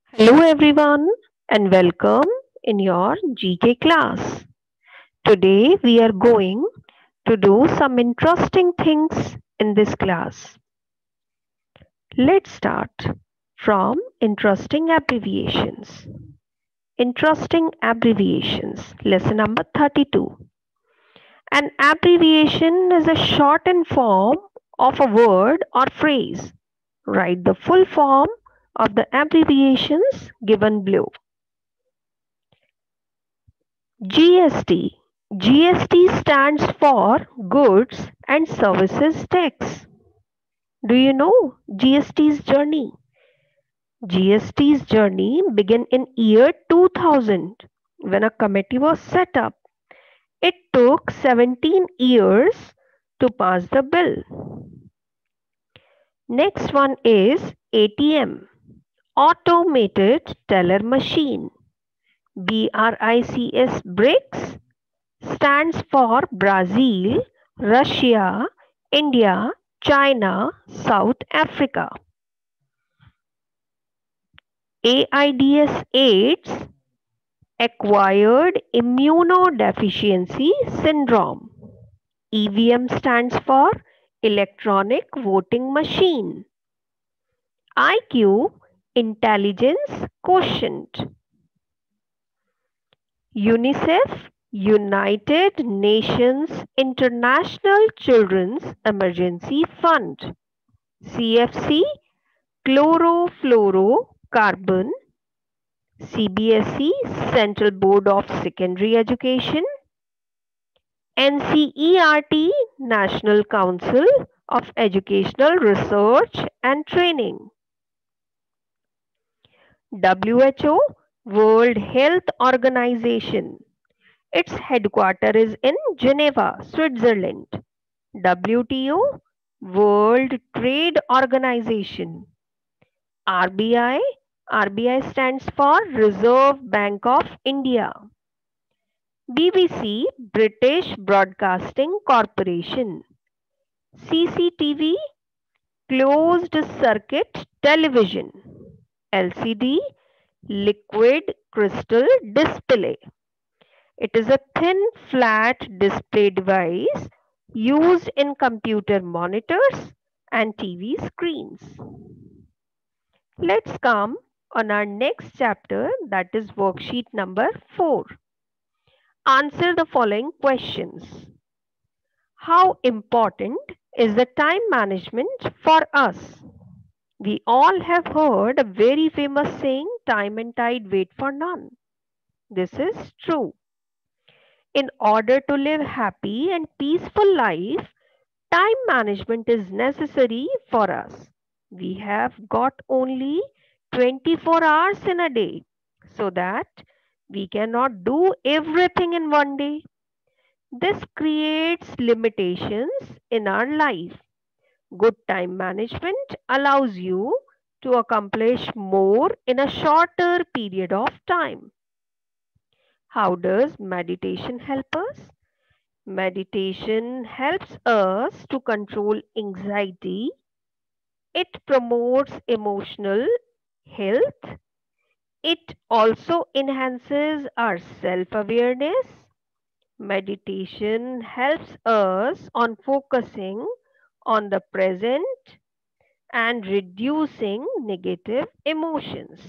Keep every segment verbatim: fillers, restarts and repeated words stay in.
Hello everyone and welcome in your G K class. Today we are going to do some interesting things in this class. Let's start from interesting abbreviations. Interesting abbreviations. Lesson number thirty-two. An abbreviation is a shortened form of a word or phrase. Write the full form of the abbreviations given below. G S T. G S T stands for Goods and Services Tax. Do you know G S T's journey? G S T's journey began in year two thousand when a committee was set up. It took seventeen years to pass the bill. Next one is A T M, Automated Teller Machine. B R I C S BRICS stands for Brazil, Russia, India, China, South Africa. AIDS AIDS, Acquired Immunodeficiency Syndrome. E V M stands for Electronic Voting Machine. I Q, Intelligence Quotient. UNICEF, United Nations International Children's Emergency Fund. C F C, Chlorofluorocarbon. C B S E, Central Board of Secondary Education. N C E R T, National Council of Educational Research and Training. W H O, World Health Organization. Its headquarters is in Geneva, Switzerland. W T O, World Trade Organization. R B I, R B I stands for Reserve Bank of India. B B C, British Broadcasting Corporation. C C T V, Closed Circuit Television. L C D, Liquid Crystal Display. It is a thin, flat display device used in computer monitors and T V screens. Let's come on our next chapter, that is worksheet number four. Answer the following questions. How important is the time management for us? We all have heard a very famous saying, time and tide wait for none. This is true. In order to live happy and peaceful life, time management is necessary for us. We have got only twenty-four hours in a day, so that we cannot do everything in one day. This creates limitations in our life. Good time management allows you to accomplish more in a shorter period of time. How does meditation help us? Meditation helps us to control anxiety. It promotes emotional health. It also enhances our self-awareness. Meditation helps us on focusing on the present and reducing negative emotions.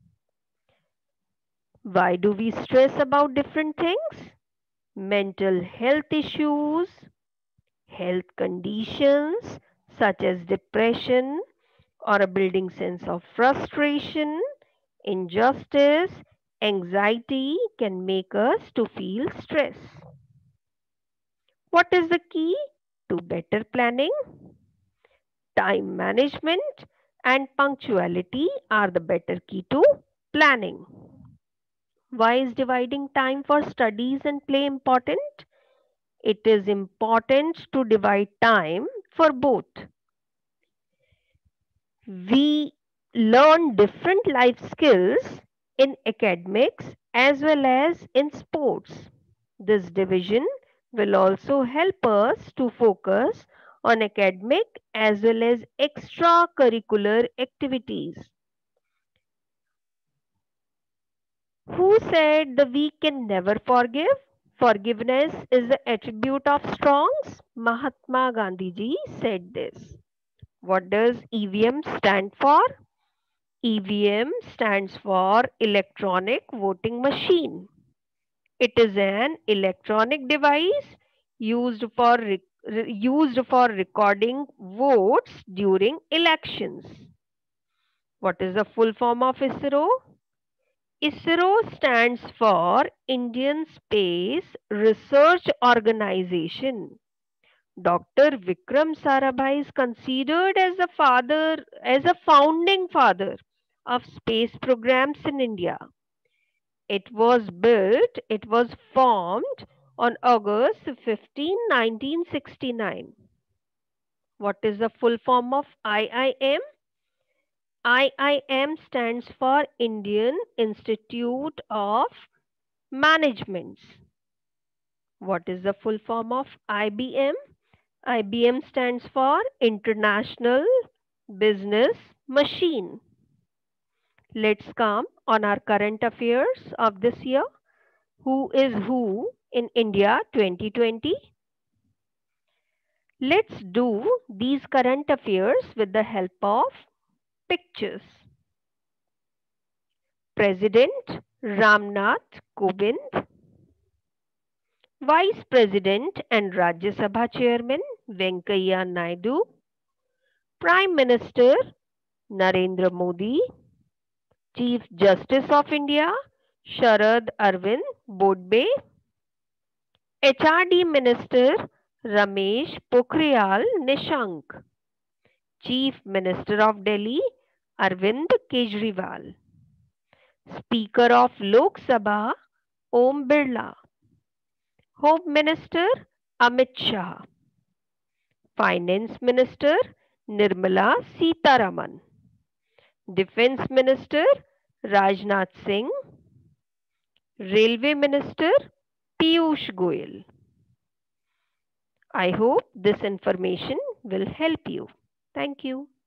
Why do we stress about different things? Mental health issues, health conditions such as depression or a building sense of frustration, injustice, anxiety can make us to feel stress. What is the key to better planning? Time management and punctuality are the better key to planning. Why is dividing time for studies and play important? It is important to divide time for both. We learn different life skills in academics as well as in sports. This division will also help us to focus on academic as well as extracurricular activities. Who said the weak can never forgive? Forgiveness is the attribute of strongs. Mahatma Gandhi ji said this. What does E V M stand for? E V M stands for electronic voting machine. It is an electronic device used for re- used for recording votes during elections. What is the full form of ISRO? ISRO stands for Indian Space Research Organization. Doctor Vikram Sarabhai is considered as a father, as a founding father of space programs in India. It was built, it was formed on August fifteenth, nineteen sixty-nine. What is the full form of I I M? I I M stands for Indian Institute of Management. What is the full form of I B M? I B M stands for International Business Machine. Let's come on our current affairs of this year. Who is who in India twenty twenty? Let's do these current affairs with the help of pictures. President Ramnath Kovind, Vice President and Rajya Sabha Chairman Venkaiah Naidu, Prime Minister Narendra Modi, Chief Justice of India Sharad Arvind Bodbe, H R D Minister Ramesh Pokhriyal Nishank, Chief Minister of Delhi Arvind Kejriwal, Speaker of Lok Sabha Om Birla, Home Minister Amit Shah, Finance Minister Nirmala Sitharaman, Defense Minister Rajnath Singh, Railway Minister Piyush Goyal. I hope this information will help you. Thank you.